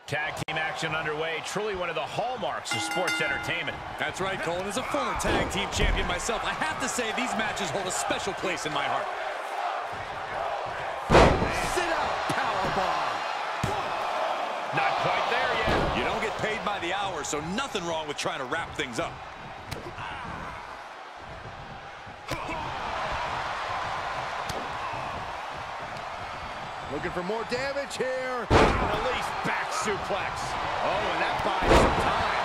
Tag team action underway, truly one of the hallmarks of sports entertainment. That's right, Cole. And as a former tag team champion myself, I have to say these matches hold a special place in my heart. Sit out powerbomb. Not quite there yet. You don't get paid by the hour, so nothing wrong with trying to wrap things up. Looking for more damage here. Release back suplex. Oh, and that buys some time.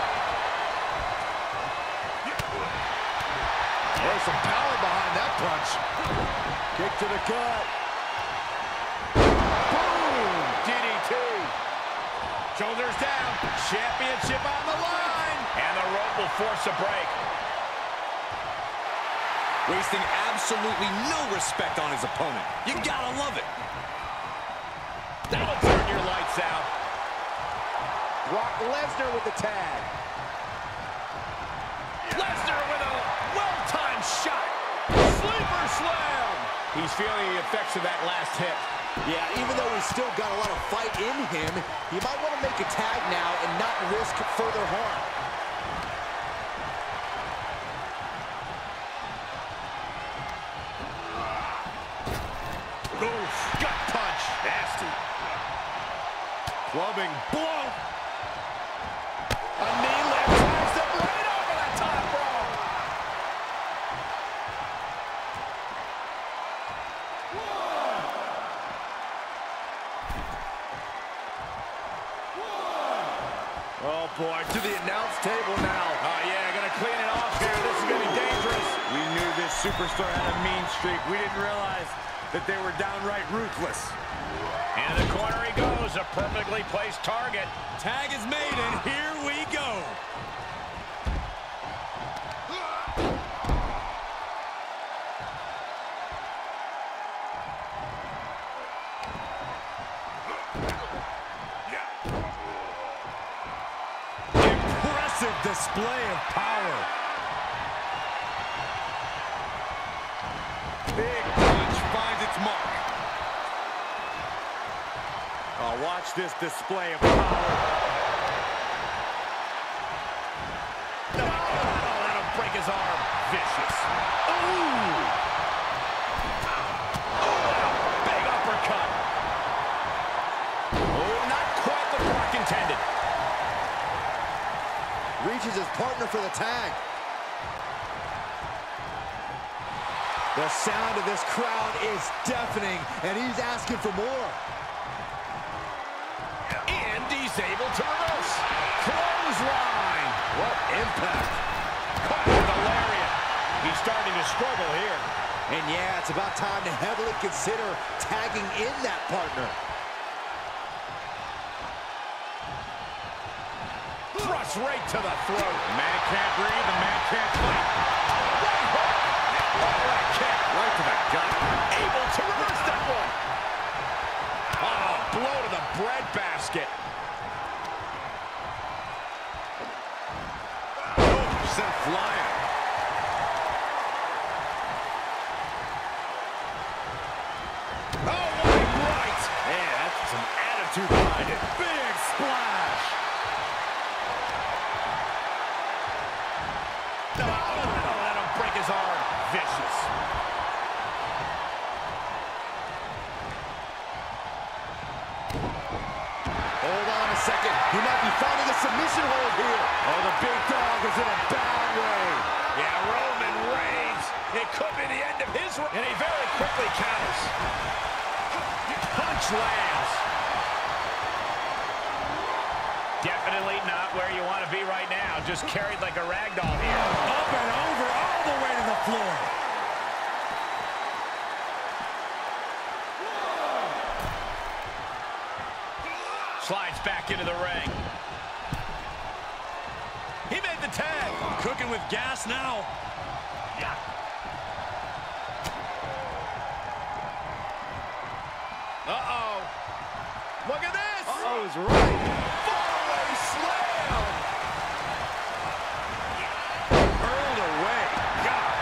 There's some power behind that punch. Kick to the gut. Boom! DDT. Shoulders down. Championship on the line. And the rope will force a break. Wasting absolutely no respect on his opponent. You gotta love it. That'll turn your lights out. Brock Lesnar with the tag. Lesnar with a well-timed shot. Sleeper slam. He's feeling the effects of that last hit. Yeah, even though he's still got a lot of fight in him, he might want to make a tag now and not risk further harm. Oof, gut punch. Nasty. Clubbing blow. A knee lift drives them right over the top rope. Oh boy, to the announce table now. Oh yeah, gonna clean it off here. This is gonna be dangerous. We knew this superstar had a mean streak. We didn't realize that they were downright ruthless. And in the corner he goes, a perfectly placed target. Tag is made, and here we go. Impressive display of power. Big punch finds its mark. Oh, watch this display of power. No, that'll break his arm. Vicious. Ooh! Oh, big uppercut. Oh, not quite what Brock intended. Reaches his partner for the tag. The sound of this crowd is deafening, and he's asking for more. And he's able to reverse. Clothesline. What impact. Caught with a lariat. He's starting to struggle here. And yeah, it's about time to heavily consider tagging in that partner. Thrust right to the throat. The man can't breathe, the man can't fight. Right kick. Right to the gut. Able to reverse that one. Oh, blow to the breadbasket. Oh, sent flying. Oh, what right. Yeah, that's some attitude behind it. Big splash. No, that'll break his arm. Vicious. Hold on a second. He might be finding a submission hold here. Oh, the big dog is in a bad way. Yeah, Roman Reigns. It could be the end of his run. And he very quickly counters. Punch lands. Definitely not where you want to be right now. Just carried like a rag doll here. Up and over, all the way to the floor. Slides back into the ring. He made the tag. Cooking with gas now. Uh-oh. Look at this. Uh-oh is right. Fallaway slam. Hurled away. God.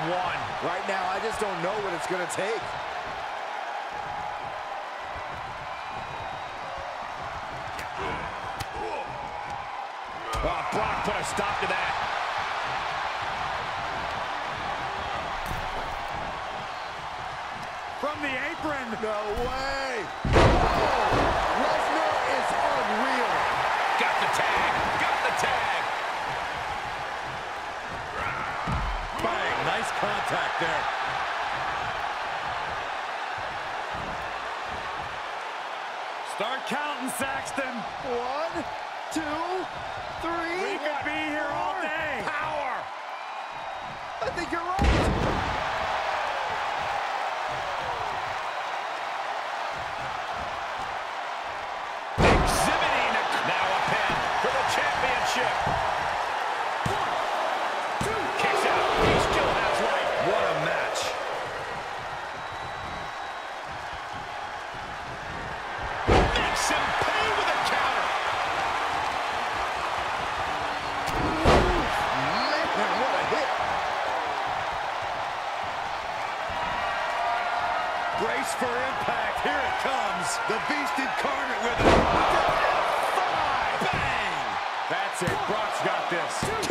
one. Right now, I just don't know what it's going to take. Oh, Brock put a stop to that. From the apron. No way. Oh, Lesnar is unreal. Got the tag. Got the tag. Bang, nice contact there. Start counting, Saxton. 1, 2, 3. We could be here all day. Power. I think you're right. Exhibiting now a pin for the championship. 1, 2. Kicks out. He still has life. What a match. Makes him pay with a counter. Man, what a hit. Brace for impact. Here it comes. The Beast incarnate with it. Bang. That's it. Brock's got this. 2.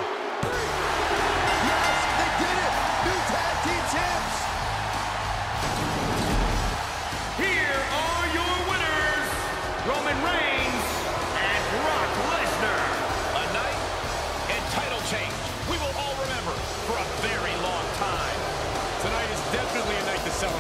Yes, they did it. New tag team champs. Here are your winners, Roman Reigns and Brock Lesnar. A night and title change we will all remember for a very long time. Tonight is definitely a night to celebrate.